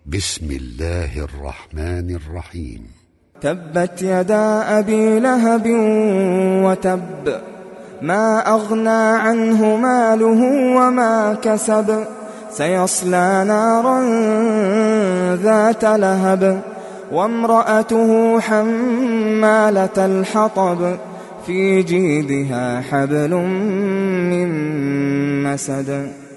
بسم الله الرحمن الرحيم. تبت يدا أبي لهب وتب، ما أغنى عنه ماله وما كسب، سيصلى نارا ذات لهب، وامرأته حمالة الحطب، في جيدها حبل من مسد.